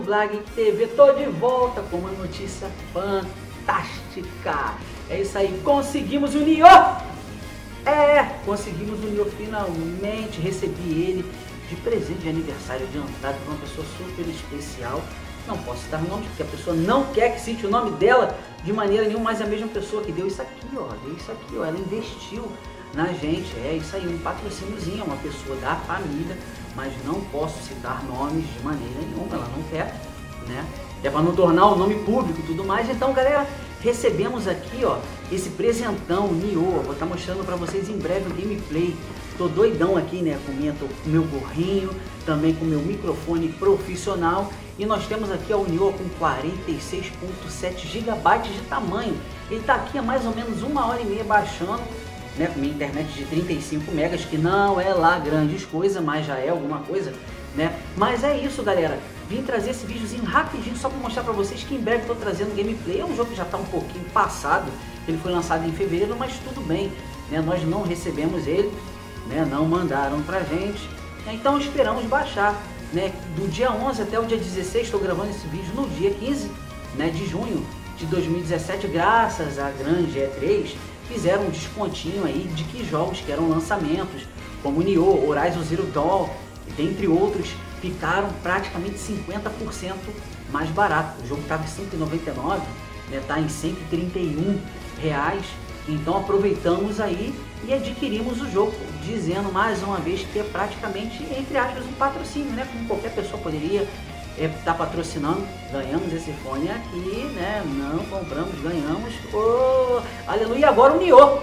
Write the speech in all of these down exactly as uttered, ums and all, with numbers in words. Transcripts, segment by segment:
Vlag T V, tô de volta com uma notícia fantástica. É isso aí, conseguimos o Nioh! É, conseguimos o Nioh finalmente, recebi ele de presente de aniversário adiantado de uma pessoa super especial. Não posso citar nomes, porque a pessoa não quer que cite o nome dela de maneira nenhuma, mas é a mesma pessoa que deu isso aqui, ó, deu isso aqui, ó, ela investiu na gente, é isso aí, um patrocíniozinho, uma pessoa da família, mas não posso citar nomes de maneira nenhuma, ela não quer, né? É para não tornar o nome público e tudo mais. Então, galera, recebemos aqui, ó, esse presentão Nioh. Vou estar mostrando para vocês em breve o gameplay. Tô doidão aqui, né, com minha, tô com meu gorrinho, também com meu microfone profissional. E nós temos aqui, ó, o Nioh com quarenta e seis vírgula sete gigabytes de tamanho. Ele tá aqui há mais ou menos uma hora e meia baixando, né, com minha internet de trinta e cinco megas, que não é lá grandes coisas, mas já é alguma coisa, né? Mas é isso, galera. Vim trazer esse videozinho rapidinho só para mostrar para vocês que em breve estou trazendo gameplay. É um jogo que já está um pouquinho passado, ele foi lançado em fevereiro, mas tudo bem, né? Nós não recebemos ele, né? Não mandaram pra gente, então esperamos baixar, né? Do dia onze até o dia dezesseis, estou gravando esse vídeo no dia quinze, né, de junho de dois mil e dezessete, graças à grande E três, fizeram um descontinho aí de que jogos que eram lançamentos, como Nioh, Horizon Zero Dawn, dentre outros, ficaram praticamente cinquenta por cento mais barato. O jogo estava em cento e noventa e nove, né, tá em cento e trinta e um reais. Então aproveitamos aí e adquirimos o jogo, dizendo mais uma vez que é praticamente, entre aspas, um patrocínio, né? Como qualquer pessoa poderia estar é, patrocinando. Ganhamos esse fone aqui, né? Não compramos, ganhamos. Oh, aleluia! E agora o Nioh.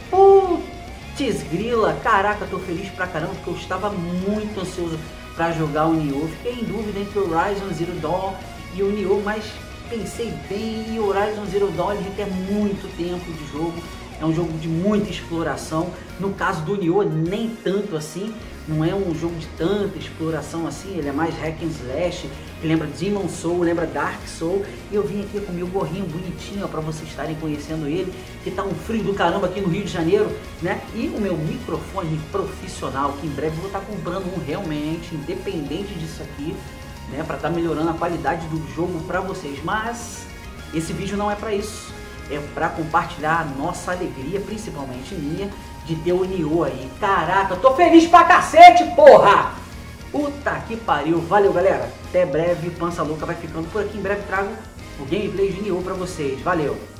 Putz grila, caraca, tô feliz pra caramba, porque eu estava muito ansioso para jogar o Nioh. Fiquei em dúvida entre o Horizon Zero Dawn e o Nioh, mas pensei bem, e o Horizon Zero Dawn ele requer muito tempo de jogo, é um jogo de muita exploração. No caso do Nioh, nem tanto assim, não é um jogo de tanta exploração assim, ele é mais hack and slash, que lembra Demon Soul, lembra Dark Soul. E eu vim aqui com o meu gorrinho bonitinho para vocês estarem conhecendo ele, que tá um frio do caramba aqui no Rio de Janeiro, né? E o meu microfone profissional, que em breve eu vou estar comprando um realmente, independente disso aqui, né, para estar melhorando a qualidade do jogo para vocês. Mas esse vídeo não é para isso, é para compartilhar a nossa alegria, principalmente minha, de ter o Nioh aí. Caraca, eu tô feliz pra cacete, porra! Puta que pariu. Valeu, galera. Até breve. Pança Louca vai ficando por aqui. Em breve trago o gameplay de Nioh pra vocês. Valeu!